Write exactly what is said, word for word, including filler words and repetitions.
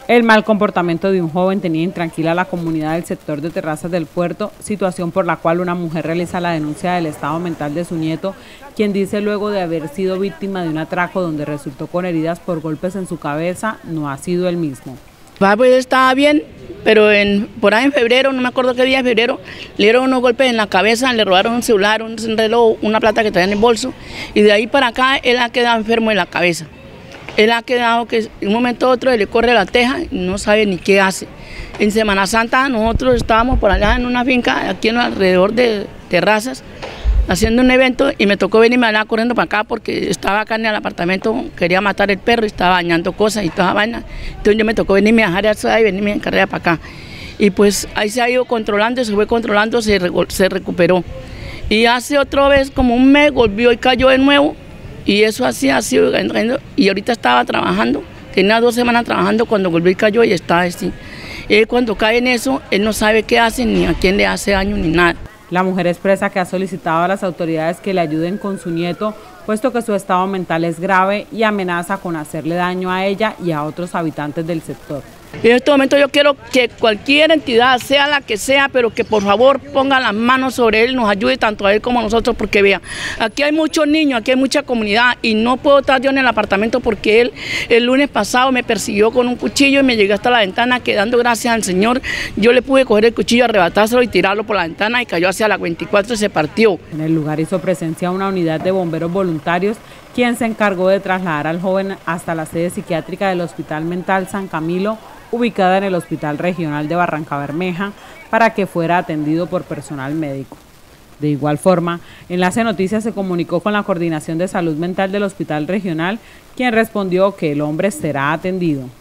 El mal comportamiento de un joven tenía intranquila a la comunidad del sector de Terrazas del Puerto, situación por la cual una mujer realiza la denuncia del estado mental de su nieto, quien dice luego de haber sido víctima de un atraco donde resultó con heridas por golpes en su cabeza, no ha sido el mismo. Pues estaba bien, pero en, por ahí en febrero, no me acuerdo qué día de febrero, le dieron unos golpes en la cabeza, le robaron un celular, un reloj, una plata que traía en el bolso, y de ahí para acá él ha quedado enfermo de la cabeza. Él ha quedado que en un momento u otro le corre la teja y no sabe ni qué hace. En Semana Santa nosotros estábamos por allá en una finca, aquí en alrededor de Terrazas, haciendo un evento y me tocó venirme allá corriendo para acá porque estaba acá en el apartamento, quería matar el perro y estaba bañando cosas y toda vaina. Entonces yo me tocó venirme a dejar eso y venirme en carrera para acá. Y pues ahí se ha ido controlando, se fue controlando, se, se recuperó. Y hace otra vez, como un mes, volvió y cayó de nuevo. Y eso así ha sido, y ahorita estaba trabajando, tenía dos semanas trabajando cuando volvió y cayó y está así. Y cuando cae en eso, él no sabe qué hace, ni a quién le hace daño, ni nada. La mujer expresa que ha solicitado a las autoridades que le ayuden con su nieto, puesto que su estado mental es grave y amenaza con hacerle daño a ella y a otros habitantes del sector. En este momento yo quiero que cualquier entidad, sea la que sea, pero que por favor ponga las manos sobre él, nos ayude tanto a él como a nosotros, porque vea, aquí hay muchos niños, aquí hay mucha comunidad y no puedo estar yo en el apartamento porque él el lunes pasado me persiguió con un cuchillo y me llegó hasta la ventana, que dando gracias al Señor, yo le pude coger el cuchillo, arrebatárselo y tirarlo por la ventana y cayó hacia la veinticuatro y se partió. En el lugar hizo presencia una unidad de bomberos voluntarios, quien se encargó de trasladar al joven hasta la sede psiquiátrica del Hospital Mental San Camilo, ubicada en el Hospital Regional de Barrancabermeja, para que fuera atendido por personal médico. De igual forma, Enlace Noticias se comunicó con la Coordinación de Salud Mental del Hospital Regional, quien respondió que el hombre será atendido.